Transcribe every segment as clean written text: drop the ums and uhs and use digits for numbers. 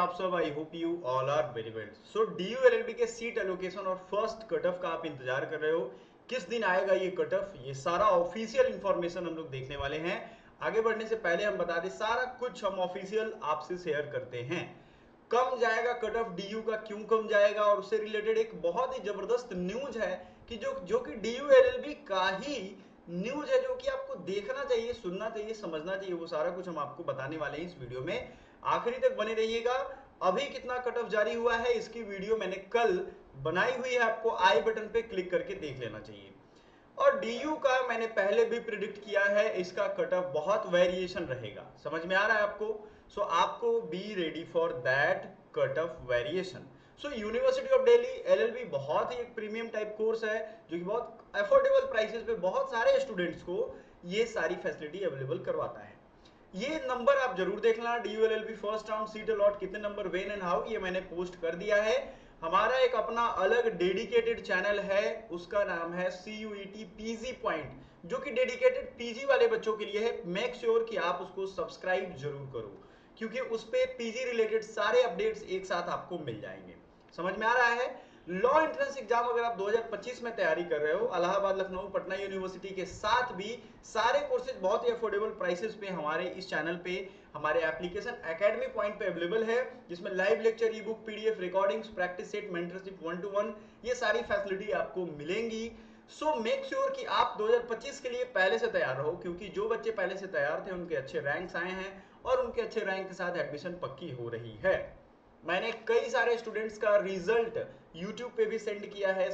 आप सब? I hope you all are very well. So DU LLB के seat allocation और फर्स्ट कट ऑफ का आप इंतजार कर रहे हो, किस दिन आएगा ये कट ऑफ, ये सारा ऑफिशियल इंफॉर्मेशन हम लोग देखने वाले हैं। आगे बढ़ने से पहले हम बता दें, सारा कुछ हम ऑफिशियल आपसे शेयर करते हैं। कम जाएगा कट ऑफ डीयू का, क्यों कम जाएगा, और उससे रिलेटेड एक बहुत ही जबरदस्त न्यूज है कि जो कि डीयू एलएलबी का ही न्यूज है, जो कि आपको देखना चाहिए, सुनना चाहिए, समझना चाहिए। वो सारा कुछ हम आपको बताने वाले हैं इस वीडियो में, आखिरी तक बने रहिएगा। अभी कितना कट ऑफ जारी हुआ है इसकी वीडियो मैंने कल बनाई हुई है, आपको आई बटन पे क्लिक करके देख लेना चाहिए। और डीयू का मैंने पहले भी प्रिडिक्ट किया है, इसका कट ऑफ बहुत वेरिएशन रहेगा। समझ में आ रहा है आपको? सो आपको be ready for that cut off variation. So university of Delhi LLB बहुत ही एक प्रीमियम टाइप कोर्स है, जो कि बहुत अफोर्डेबल प्राइसेस पे बहुत सारे स्टूडेंट्स को ये सारी फैसिलिटी अवेलेबल करवाता है। ये नंबर आप जरूर देखना, DU LLB first round seat allot कितने नंबर, वेन एंड हाउ, ये मैंने पोस्ट कर दिया है। हमारा एक अपना अलग डेडिकेटेड चैनल है, उसका नाम है CUET पीजी पॉइंट, जो कि डेडिकेटेड पीजी वाले बच्चों के लिए है। मेक श्योर कि आप उसको सब्सक्राइब जरूर करो, क्योंकि उस पे पीजी रिलेटेड सारे अपडेट्स एक साथ आपको मिल जाएंगे। समझ में आ रहा है? लॉ एंट्रेंस एग्जाम अगर आप 2025 में तैयारी कर रहे हो, इलाहाबाद, लखनऊ, पटना यूनिवर्सिटी के साथ भी सारे कोर्सेज बहुत ही अफोर्डेबल प्राइसेस पे हमारे इस चैनल पे, हमारे एप्लीकेशन एकेडमी पॉइंट पे अवेलेबल है, जिसमें live lecture, e book, PDF, recordings, practice set, mentorship 1-to-1, ये सारी फैसिलिटी आपको मिलेंगी। सो मेक श्योर कि आप 2025 के लिए पहले से तैयार रहो, क्योंकि जो बच्चे पहले से तैयार थे उनके अच्छे रैंक्स आए हैं और उनके अच्छे रैंक के साथ एडमिशन पक्की हो रही है। मैंने कई सारे स्टूडेंट्स का रिजल्ट यूट्यूब पे भी सेंड किया है,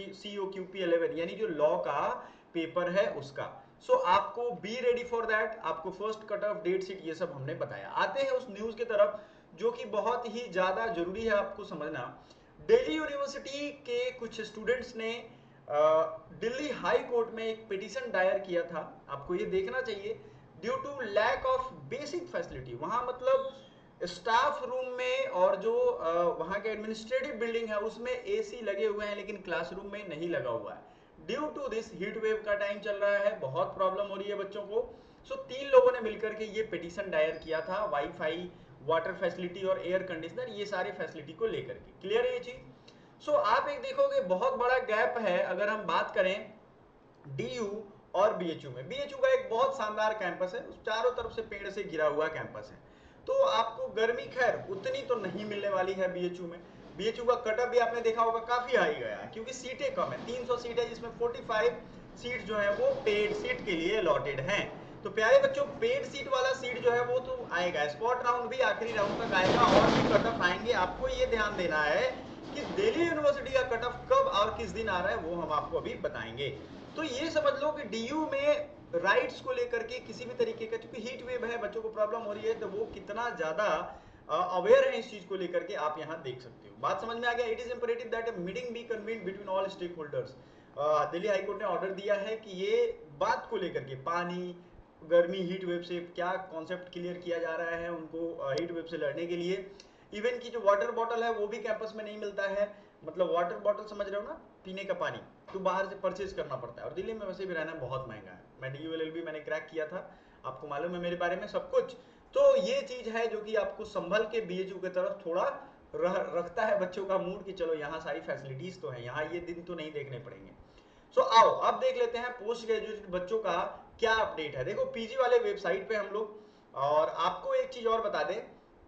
COQP11 यानी जो लॉ का पेपर है उसका। सो आपको बी रेडी फॉर दैट, आपको first cut off, date sheet, ये सब हमने बताया। आते हैं उस न्यूज की तरफ जो कि बहुत ही ज्यादा जरूरी है आपको समझना। दिल्ली यूनिवर्सिटी के कुछ स्टूडेंट्स ने दिल्ली हाई कोर्ट में एक पिटीशन दायर किया था, आपको ये देखना चाहिए। Due to lack of basic facility, वहां मतलब स्टाफ रूम में और जो वहां के एडमिनिस्ट्रेटिव बिल्डिंग है उसमें एसी लगे हुए हैं, लेकिन क्लासरूम में नहीं लगा हुआ है। Due to this heat wave का टाइम चल रहा है, बहुत प्रॉब्लम हो रही है बच्चों को। सो 3 लोगों ने मिलकर के ये पिटीशन दायर किया था, वाईफाई, वाटर फैसिलिटी और एयर कंडीशनर, ये सारे फैसिलिटी को लेकर के। क्लियर है ये चीज? सो आप एक देखोगे बहुत बड़ा गैप है अगर हम बात करें डीयू और बीएचयू में। बीएचयू का एक बहुत शानदार कैंपस है, उस चारों तरफ से पेड़ से घिरा हुआ कैंपस है, तो आपको गर्मी खैर उतनी तो नहीं मिलने वाली है बीएचयू में। बीएचयू का कटअप भी आपने देखा होगा काफी हाई गया है, क्योंकि सीटें कम है, 300 सीट है, जिसमें 45 सीट जो है वो पेड सीट के लिए अलॉटेड हैं। तो प्यारे बच्चों, पेड सीट वाला सीट जो है वो तो आएगा, स्पॉट राउंड भी आखिरी राउंड तक आएगा और भी कटअप आएंगे। आपको ये ध्यान देना है कि दिल्ली यूनिवर्सिटी का कटअप कब और किस दिन आ रहा है, वो हम आपको अभी बताएंगे। तो ये समझ लो कि डीयू में राइट्स को लेकर के किसी भी तरीके का, क्योंकि हीट वेव है, बच्चों को प्रॉब्लम हो रही है, तो वो कितना ज्यादा अवेयर है इस चीज को लेकर के आप यहाँ देख सकते हो। बात समझ में आ गया? It is imperative that a meeting be convened between all stakeholders. Delhi high court ने ऑर्डर दिया है कि ये बात को लेकर के, पानी, गर्मी, हीट वेव से क्या कॉन्सेप्ट क्लियर किया जा रहा है उनको हीट वेव से लड़ने के लिए। इवन की जो वाटर बॉटल है वो भी कैंपस में नहीं मिलता है, मतलब वाटर बॉटल समझ रहे हो ना, पीने का पानी, तो बाहर से परचेज करना पड़ता है, और दिल्ली में वैसे भी रहना बहुत महंगा है। मैं DULLB मैंने क्रैक किया था, आपको मालूम है मेरे बारे में सब कुछ। तो ये चीज है जो कि आपको संभल के बीएचयू की तरफ थोड़ा रखता है बच्चों का मूड कि चलो यहाँ सारी फैसिलिटीज तो है, यहाँ ये दिन तो नहीं देखने पड़ेंगे। सो आओ अब देख लेते हैं पोस्ट ग्रेजुएट बच्चों का क्या अपडेट है। देखो पीजी वाले वेबसाइट पे हम लोग, और आपको एक चीज और बता दें,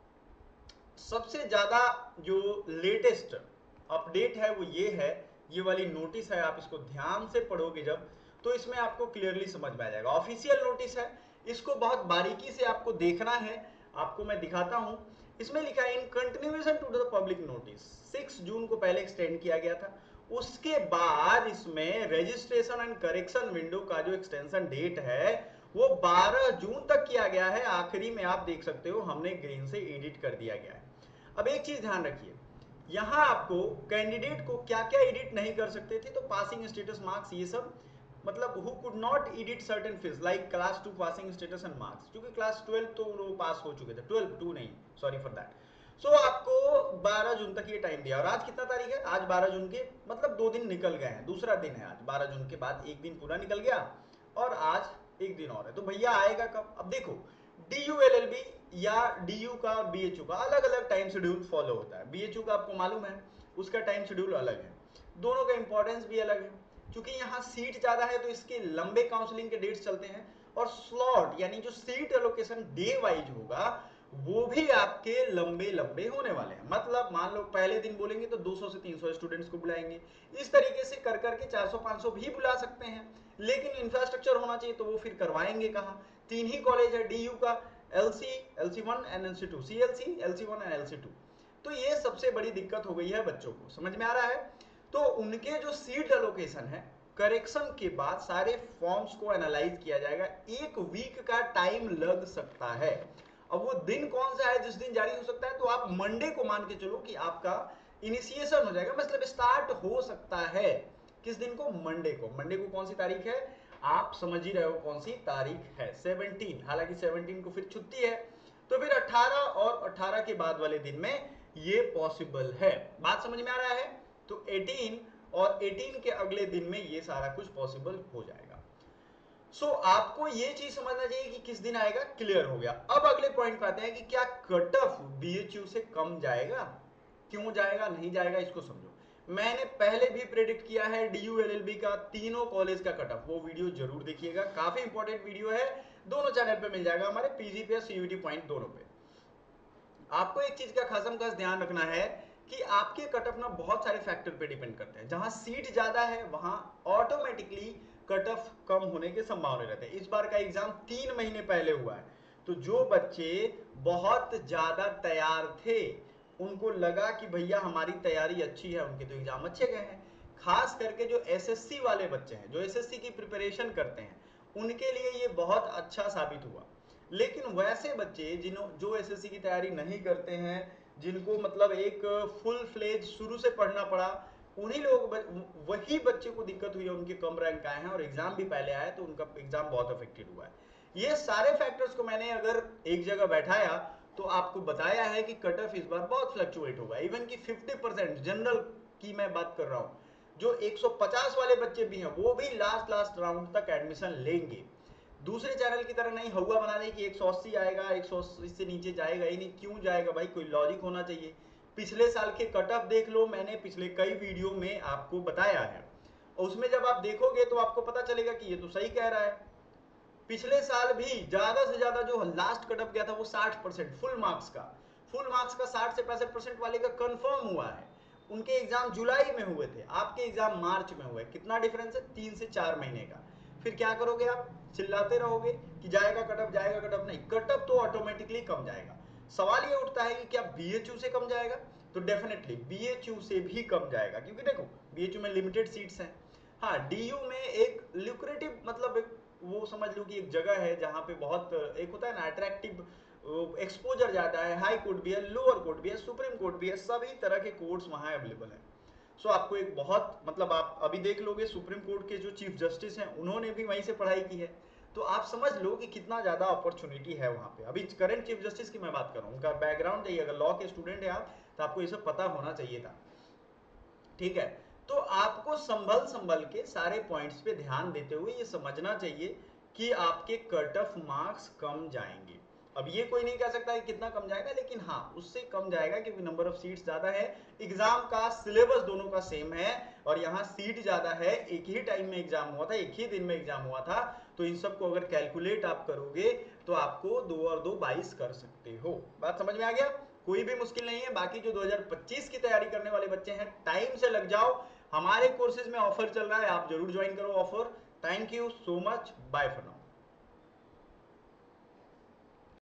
सबसे ज्यादा जो लेटेस्ट अपडेट है वो ये है, ये वाली नोटिस है, आप इसको ध्यान से पढ़ोगे जब, तो इसमें आपको क्लियरली समझ में आ जाएगा। ऑफिशियल नोटिस है, इसको बहुत बारीकी से आपको देखना है, आपको मैं दिखाता हूं। इसमें लिखा है in continuation to the public notice, 6 June को पहले एक्सटेंड किया गया था, उसके बाद इसमें रजिस्ट्रेशन एंड करेक्शन विंडो का जो एक्सटेंशन डेट है वो 12 जून तक किया गया है। आखिरी में आप देख सकते हो हमने ग्रीन से एडिट कर दिया गया है। अब एक चीज ध्यान रखिए, यहां आपको कैंडिडेट को क्या क्या एडिट नहीं कर सकते थे, तो पासिंग स्टेटस, मार्क्स, ये सब, मतलब who could not edit certain fields like class 2 passing status and marks, क्योंकि क्लास 12 तो वो पास हो चुके थे, 12 2 नहीं, सॉरी फॉर दैट। सो आपको 12 जून तक ये टाइम दिया, और आज कितना तारीख है? आज 12 जून के, मतलब 2 दिन निकल गए हैं, दूसरा दिन है आज, 12 जून के बाद एक दिन पूरा निकल गया और आज एक दिन और है, तो भैया आएगा कब? अब देखो DU या DU का BHU का अलग अलग टाइम शेड्यूल फॉलो होता है। BHU का आपको मालूम है उसका टाइम शेड्यूल अलग है, दोनों का इंपॉर्टेंस भी अलग है। क्योंकि यहाँ सीट ज्यादा है तो इसके लंबे काउंसलिंग के डेट्स चलते हैं, और स्लॉट यानी जो सीट एलोकेशन डे वाइज होगा वो भी आपके लंबे लंबे होने वाले हैं। मतलब मान लो पहले दिन बोलेंगे तो 200 से 300 स्टूडेंट्स को बुलाएंगे, इस तरीके से कर करके 400-500 भी बुला सकते हैं। लेकिन इंफ्रास्ट्रक्चर होना चाहिए तो वो फिर करवाएंगे कहाँ? 3 ही कॉलेज है DU का, LC, LC1 एंड LC2, CLC, LC1 एंड LC2। तो ये सबसे बड़ी दिक्कत हो गई है बच्चों को, समझ में आ रहा है? तो उनके जो सीट एलोकेशन है, करेक्शन के बाद सारे फॉर्म्स को एनालाइज किया जाएगा, 1 वीक का टाइम लग सकता है। अब वो दिन कौन सा है जिस दिन जारी हो सकता है, तो आप मंडे को मान के चलो कि आपका इनिशिएशन हो जाएगा, मतलब स्टार्ट हो सकता है। किस दिन को? मंडे को। मंडे को कौन सी तारीख है? आप समझ ही रहे हो कौन सी तारीख है, 17। हालांकि 17 को फिर छुट्टी है, तो फिर 18 और 18 के बाद वाले दिन में ये पॉसिबल है। बात समझ में आ रहा है? तो 18 और 18 के अगले दिन में ये सारा कुछ पॉसिबल हो जाएगा। सो आपको ये चीज समझना चाहिए कि किस दिन आएगा, क्लियर हो गया। अब अगले पॉइंट पे आते हैं कि क्या कट ऑफ BHU से कम जाएगा, क्यों जाएगा, नहीं जाएगा, इसको समझो। मैंने पहले भी प्रेडिक्ट किया है DU LLB का तीनों कॉलेज का कट ऑफ, वो वीडियो जरूर देखिएगा, काफी इंपॉर्टेंट वीडियो है, दोनों चैनल पे मिल जाएगा, हमारे PG पे CUT पॉइंट दोनों पे। आपको एक चीज का खासम खास ध्यान रखना है कि आपके कट ऑफ ना बहुत सारे फैक्टर पे डिपेंड करते हैं। जहां सीट ज्यादा है वहां ऑटोमेटिकली कट ऑफ कम होने के संभावना रहते हैं। इस बार का एग्जाम 3 महीने पहले हुआ है, तो जो बच्चे बहुत ज्यादा तैयार थे, उनको लगा कि भैया हमारी तैयारी अच्छी है, उनके तो एग्जाम अच्छे गए हैं। खास करके जो SSC वाले बच्चे हैं, जो SSC की प्रिपरेशन करते हैं, उनके लिए ये बहुत अच्छा साबित हुआ। लेकिन वैसे बच्चे जो SSC की तैयारी नहीं करते हैं, जिनको मतलब एक फुल फ्लेज शुरू से पढ़ना पड़ा, उन्हीं लोग वही बच्चे को दिक्कत हुई है, उनके कम रैंक आए हैं और एग्जाम भी पहले आया, तो उनका एग्जाम बहुत अफेक्टेड हुआ है। ये सारे फैक्टर्स को मैंने अगर एक जगह बैठाया तो आपको बताया है कि कट ऑफ इस बार बहुत फ्लक्चुएट होगा। इवन कि 50% जनरल की मैं बात कर रहा हूं, जो 150 वाले बच्चे भी हैं वो भी लास्ट राउंड तक एडमिशन लेंगे। दूसरे चैनल की तरह नहीं हवा बना रहे कि 180 आएगा, 180 से नीचे जाएगा ही नहीं। क्यों जाएगा भाई, कोई लॉजिक होना चाहिए। पिछले साल के कट ऑफ देख लो, मैंने पिछले कई वीडियो में आपको बताया है, और उसमें जब आप देखोगे तो आपको पता चलेगा कि ये तो सही कह रहा है। पिछले साल भी ज्यादा से ज्यादा जो लास्ट कट ऑफ गया था वो 60% फुल मार्क्स का 60 से 65% वाले का कंफर्म हुआ है। उनके एग्जाम जुलाई में हुए थे, आपके एग्जाम मार्च में हुए। कितना डिफरेंस है? 3 से 4 महीने का। फिर क्या करोगे आप? चिल्लाते रहोगे कि जाएगा कट ऑफ, जाएगा कट ऑफ। नहीं, कट ऑफ तो ऑटोमेटिकली कम जाएगा। सवाल ये उठता है कि क्या BHU से कम जाएगा? तो डेफिनेटली BHU से भी कम जाएगा, क्योंकि देखो BHU में लिमिटेड सीट्स हैं। हाँ, DU में एक ल्यूक्रेटिव, मतलब एक वो समझ लो कि एक जगह है जहाँ पे बहुत एक होता है ना अट्रैक्टिव एक्सपोजर जाता है। हाई कोर्ट भी है, लोअर कोर्ट भी है, सुप्रीम कोर्ट भी है, सभी तरह के कोर्ट्स वहाँ अवेलेबल है। सो आपको एक बहुत, मतलब आप अभी देख लोगे सुप्रीम कोर्ट के जो चीफ जस्टिस हैं उन्होंने भी वहीं से पढ़ाई की है, तो आप समझ लो कि कितना ज्यादा अपॉर्चुनिटी है वहाँ पे। अभी करंट चीफ जस्टिस की मैं बात कर रहा हूँ, उनका बैकग्राउंड चाहिए, अगर लॉ के स्टूडेंट है आप तो आपको ये सब पता होना चाहिए था। ठीक है, तो आपको संभल संभल के सारे पॉइंट्स पे ध्यान देते हुए ये समझना चाहिए कि आपके कट ऑफ मार्क्स कम जाएंगे। अब ये कोई नहीं कह सकता कि कितना कम जाएगा, लेकिन हाँ उससे कम जाएगा क्योंकि नंबर ऑफ सीट्स ज्यादा है, एग्जाम का सिलेबस दोनों का सेम है, और यहाँ सीट ज्यादा है, एक ही टाइम में एग्जाम हुआ था, एक ही दिन में एग्जाम हुआ था। तो इन सबको अगर कैलकुलेट आप करोगे तो आपको 2 और 2 22 कर सकते हो। बात समझ में आ गया? कोई भी मुश्किल नहीं है। बाकी जो 2025 की तैयारी करने वाले बच्चे हैं, टाइम से लग जाओ, हमारे कोर्सेज में ऑफर चल रहा है, आप जरूर ज्वाइन करो offer. Thank you so much, bye for now.